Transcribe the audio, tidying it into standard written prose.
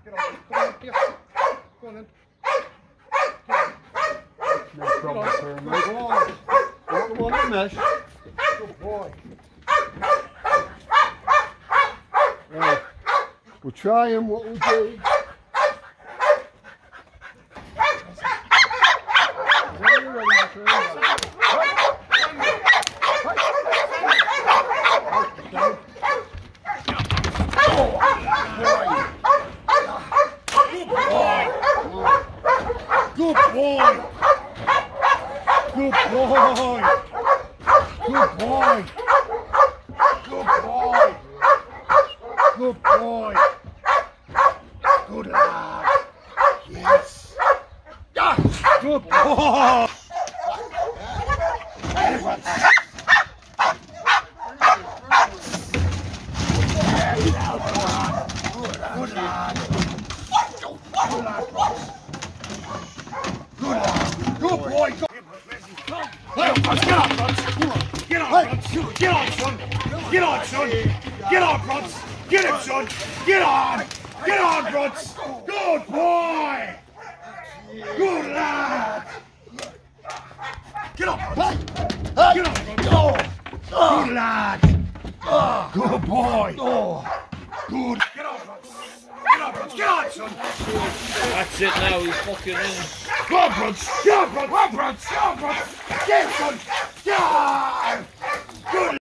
Get on. Go on then. No problem, sir, mate. Go on. Not the one in mesh. Good boy. Right. We'll try and what we'll do. Good boy. Good boy. Good boy. Good boy. Good boy. Good lad. Yes. Ah, good boy. Good lad. Good lad, Ross. Good lad. Good boy. Good. Get on, Ross. Get on, Ross. Get on, son. Get on, son. Get on, Ross. Get him, son. Get on. Get on, Ross. Good boy. Good lad. Get on, Ross. Get on, Ross. Good lad. Good boy. Good. Get on, Ross. Get on, Ross. Get on, son. That's it now, he's fucking in. Go on, Bruns! Go on, Bruns! Go on, Bruns! Go on, Bruns! Get him, son! Get on! Good